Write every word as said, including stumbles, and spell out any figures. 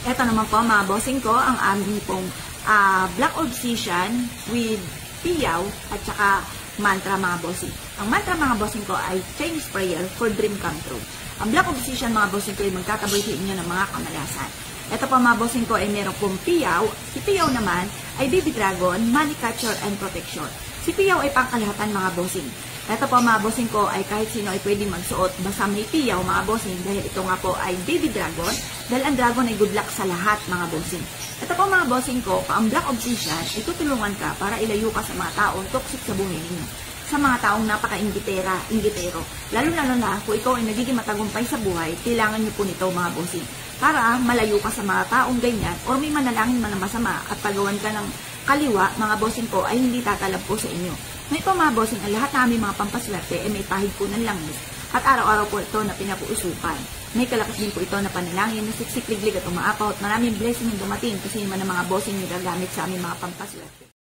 Ito naman po mga bossing ko, ang aming pong uh, Black Obsidian with Piyaw at saka mantra mga bossing. Ang mantra mga bossing ko ay Chinese prayer for dream come true. Ang Black Obsidian mga bossing ko ay magtataboy sa inyo ng mga kamalasan. Ito pa mga bossing ko ay meron pong Piyaw. Si Piyaw naman ay baby dragon, money catcher and protection. Si Piyaw ay pangkalahatan mga bossing. Ito po mga bossing ko ay kahit sino ay pwedeng magsuot basta may Piyaw mga bossing dahil ito nga po ay baby dragon dahil ang dragon ay good luck sa lahat mga bossing. Ito po mga bossing ko, ang Black Obsidian ay tutulungan ka para ilayo ka sa mga taong toxic sa buhay ninyo. Sa mga taong napaka-inggitera, inggitero. Lalo-lalo na kung ikaw ay nagiging matagumpay sa buhay, kailangan niyo po nito mga bossing. Para malayo ka sa mga taong ganyan or may manalangin man na masama at pagawan ka ng kaliwa, mga bossing ko ay hindi tatalab po sa inyo. May po mga bossing, ang lahat namin mga pampaswerte ay may pahid po ng langis at araw-araw po ito na pinapuusukan. May kalakas din po ito na panalangin na siksik-liglig at umaapaw at maraming blessing yung dumating kasi naman ng mga bossing yung gagamit sa aming mga pampaswerte.